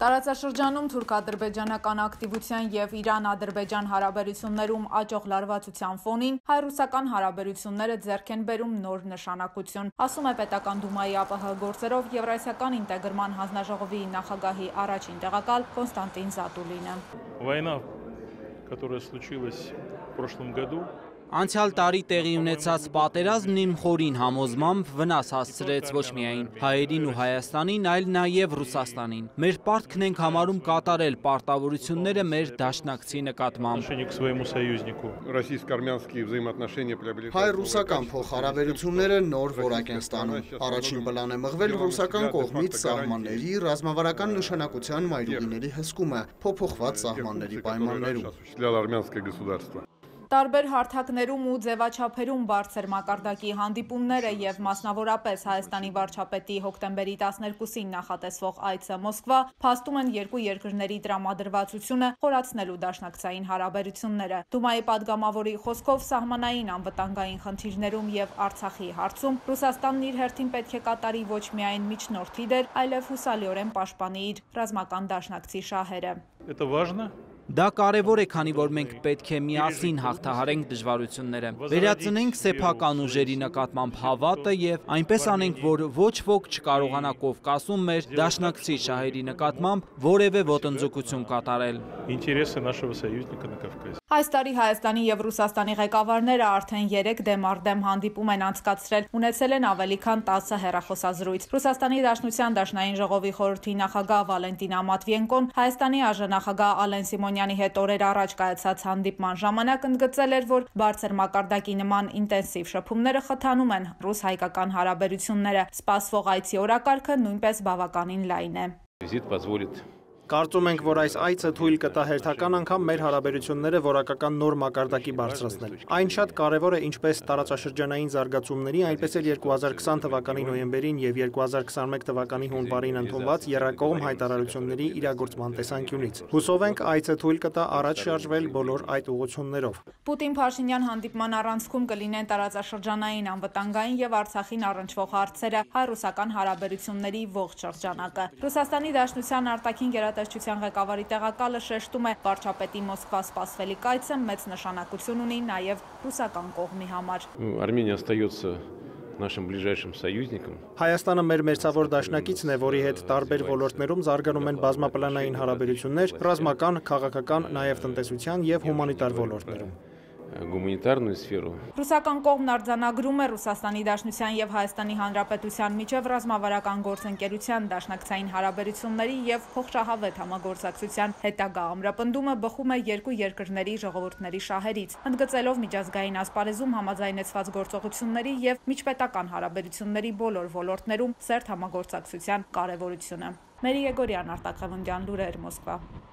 Տարածաշրջանում թուրք-ադրբեջանական ակտիվության և Իրան-ադրբեջան հարաբերություններում աճող լարվածության ֆոնին հայ-ռուսական հարաբերությունները ձեռք են բերում նոր նշանակություն, ասում է Պետական դումայի ԱՊՀ գործերով Եվրասիական ինտեգրման հանձնաժողովի նախագահի առաջին տեղակալ Կոնստանտին Զատուլինը։ Война, которая случилась в прошлом году, Անցյալ տարի տեղի ունեցած պատերազմն իմ խորին համոզմամբ վնաս հասցրեց ոչ միայն հայերին ու Հայաստանին, այլ նաև Ռուսաստանին։ Մեր պարտքն ենք համարում կատարել պարտավորությունները մեր դաշնակցի նկատմամբ։ Հայ-ռուսական փոխհարաբերությունները նոր որակ են ստանում։ Առաջին պլան է մղվել ռուսական կողմից սահմանների ռազմավարական նշանակության մայրուղիների հսկումը, փոփոխված սահմանների պայմաններում։ Տարբեր հարթակներում ու ձևաչափերում բարձր մակարդակի հանդիպումները և մասնավորապես Հայաստանի վարչապետի հոկտեմբերի 12-ին նախատեսվող այցը Մոսկվա փաստում են երկու երկրների տրամադրվածությունը խորացնելու դաշնակցային հարաբերությունները։ Դումայի падգամավորի խոսքով սահմանային անվտանգային խնդիրներում և Արցախի հարցում Ռուսաստանն իր հերթին պետք է կատարի ոչ միայն միջնորդի դեր, այլև հուսալիորեն պաշտպանի իր ռազմական դաշնակցի շահերը։ Դա կարևոր է, քանի որ մենք պետք է միասին հաղթահարենք դժվարությունները, վերածնենք սեփական ուժերի նկատմամբ հավատը և այնպես անենք, որ ոչ ոք չկարողանա Կովկասում մեր դաշնակցի շահերի նկատմամբ որևէ ոտնձգություն կատարել։ Այս տարի Հայաստանի և Ռուսաստանի ղեկավարները արդեն 3 դեմ առ դեմ հանդիպում են անցկացրել, ունեցել են ավելի քան 10 հեռախոսազրույց։ Ռուսաստանի Դաշնության Դաշնային ժողովի խորհրդի նախագահ Վալենտինա Մատվիենկոն Հայաստանի ԱԺ Ալեն Սիմոնյանի հետ օրեր առաջ կայացած հանդիպման ժամանակ ընդգծել էր, որ բարձր մակարդակի նման ինտենսիվ շփումները խթանում են ռուս-հայկական հարաբերությունները։ Սպասվող այցի օրակարգը նույնպես բավականին լայն է։ Կարծում ենք, որ այս այցը թույլ կտա հերթական անգամ մեր հարաբերությունները որակական նոր մակարդակի բարձրացնել։ Այն շատ կարևոր է ինչպես տարածաշրջանային զարգացումների, այնպես էլ 2020 թվականի նոյեմբերին և 2021 թվականի հունվարին ընդունված եռակողմ հայտարարությունների իրագործման տեսանկյունից։ Հուսով ենք այցը թույլ կտա առաջ շարժվել բոլոր այդ ուղղություններով։ Պուտին-Փաշինյան հանդիպման առանցքում կլինեն տարածաշրջանային անվտանգային և Արցախին առնչվող հարցերը, հայ-ռուսական հարաբերությունների ողջ շրջանակը։ Ռուսաստանի Դաշնության արտաքին գերատեսչության ղեկավարի տեղակալը շեշտում է, վարչապետի Մոսկվա սպասվելիք այցը մեծ նշանակություն ունի նաև ռուսական կողմի համար։ Հայաստանը մեր մերձավոր դաշնակիցն է, որի հետ տարբեր ոլորտներում զարգանում են բազմապլանային հարաբերություններ, ռազմական, քաղաքական, նաև տնտեսության և հումանիտար ոլորտներում։ Ռուսական կողմն արձանագրում է Ռուսաստանի Դաշնության և Հայաստանի Հանրապետության միջև ռազմավարական գործընկերության, դաշնակցային հարաբերությունների և փոխշահավետ համագործակցության հետագա ամրապնդումը բխում է երկու երկրների ժողովուրդների շահերից, ընդգծելով միջազգային ասպարեզում համաձայնեցված գործողությունների և միջպետական հարաբերությունների բոլոր ոլորտներում սերտ համագործակցության կարևորությունը։ Մերի Եգորյան, Արտակ Ղևոնդյան լուրեր, Մոսկվա։